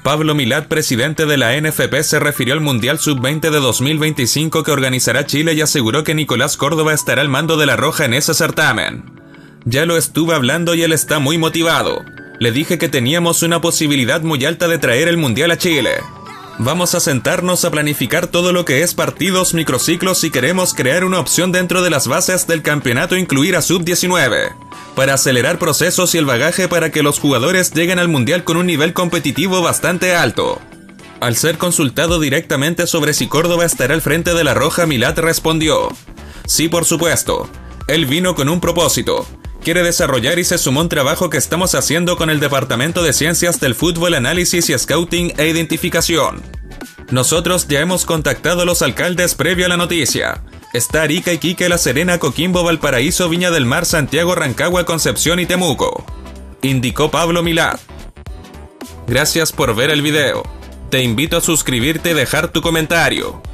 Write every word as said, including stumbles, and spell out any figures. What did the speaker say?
Pablo Milat, presidente de la N F P, se refirió al Mundial sub veinte de dos mil veinticinco que organizará Chile y aseguró que Nicolás Córdoba estará al mando de la Roja en ese certamen. Ya lo estuve hablando y él está muy motivado. Le dije que teníamos una posibilidad muy alta de traer el Mundial a Chile. Vamos a sentarnos a planificar todo lo que es partidos, microciclos y queremos crear una opción dentro de las bases del campeonato incluir a sub diecinueve, para acelerar procesos y el bagaje para que los jugadores lleguen al Mundial con un nivel competitivo bastante alto. Al ser consultado directamente sobre si Córdoba estará al frente de la Roja, Milat respondió: sí, por supuesto. Él vino con un propósito. Quiere desarrollar y se sumó a un trabajo que estamos haciendo con el Departamento de Ciencias del Fútbol, Análisis y Scouting e Identificación. Nosotros ya hemos contactado a los alcaldes previo a la noticia. Está Arica, Iquique, La Serena, Coquimbo, Valparaíso, Viña del Mar, Santiago, Rancagua, Concepción y Temuco, indicó Pablo Milat. Gracias por ver el video. Te invito a suscribirte y dejar tu comentario.